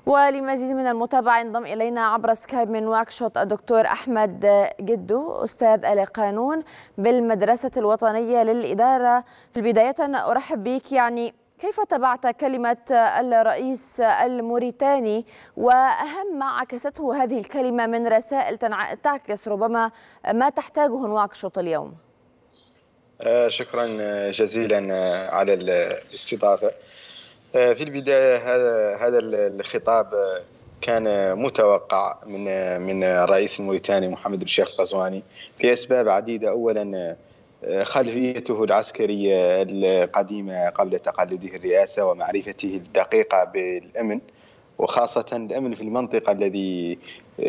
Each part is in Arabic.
ولمزيد من المتابعة ينضم إلينا عبر سكايب من نواكشوط الدكتور أحمد جدو أستاذ القانون بالمدرسة الوطنية للإدارة. في البداية أرحب بك، كيف تابعت كلمة الرئيس الموريتاني وأهم ما عكسته هذه الكلمة من رسائل تعكس ربما ما تحتاجه نواكشوط اليوم؟ شكرا جزيلا على الاستضافة. في البداية هذا الخطاب كان متوقع من الرئيس الموريتاني محمد الشيخ غزواني لأسباب عديدة. أولا خلفيته العسكرية القديمة قبل تقلده الرئاسة ومعرفته الدقيقة بالأمن، وخاصة الأمن في المنطقة الذي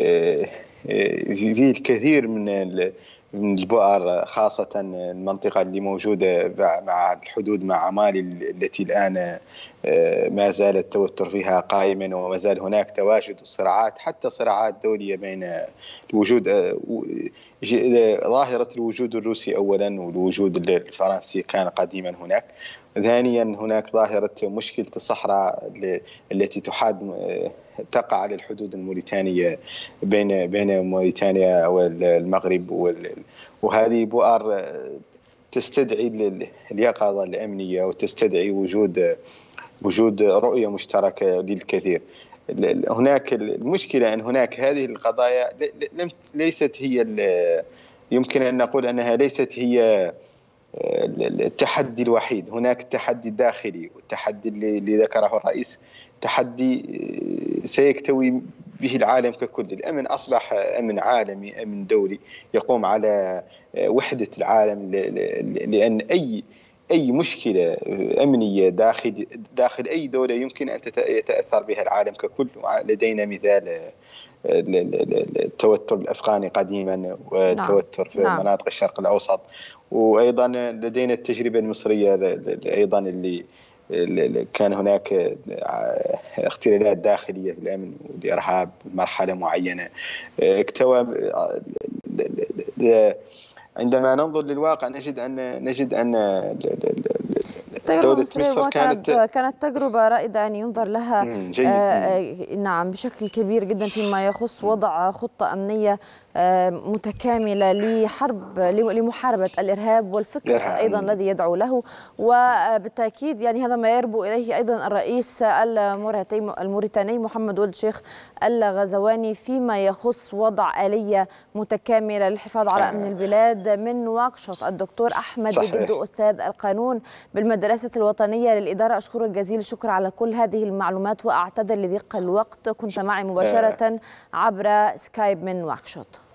فيه الكثير من البؤر، خاصة المنطقة اللي موجودة مع الحدود مع مالي التي الآن ما زال التوتر فيها قائما، وما زال هناك تواجد صراعات، حتى صراعات دولية بين الوجود ظاهرة الوجود الروسي أولا والوجود الفرنسي كان قديما هناك. ثانيا هناك ظاهرة مشكلة الصحراء التي تقع على الحدود الموريتانية بين موريتانيا والمغرب، وهذه بؤر تستدعي اليقظة الأمنية وتستدعي وجود رؤية مشتركة للكثير. هناك المشكلة أن هناك هذه القضايا ليست هي، يمكن أن نقول أنها ليست هي التحدي الوحيد. هناك التحدي الداخلي، والتحدي اللي ذكره الرئيس تحدي سيكتوي به العالم ككل. الأمن أصبح أمن عالمي، أمن دولي يقوم على وحدة العالم، لأن أي مشكلة أمنية داخل أي دولة يمكن أن يتأثر بها العالم ككل. لدينا مثال التوتر الأفغاني قديما، والتوتر في مناطق الشرق الأوسط، وأيضا لدينا التجربة المصرية أيضا اللي كان هناك اختلالات داخلية في الأمن والإرهاب مرحلة معينة اكتوى. عندما ننظر للواقع نجد أن دولة مصر كانت تجربة رائدة ينظر لها نعم بشكل كبير جدا فيما يخص وضع خطة أمنية متكاملة لمحاربة الإرهاب والفكر أيضا الذي يدعو له. وبالتأكيد هذا ما يربو إليه أيضا الرئيس الموريتاني محمد ولد شيخ الغزواني فيما يخص وضع آلية متكاملة للحفاظ على أمن البلاد. من نواكشوط الدكتور أحمد جدو أستاذ القانون بالمدرسة الوطنية للإدارة، أشكرك جزيل الشكر على كل هذه المعلومات وأعتذر لضيق الوقت. كنت معي مباشرة عبر سكايب من نواكشوط.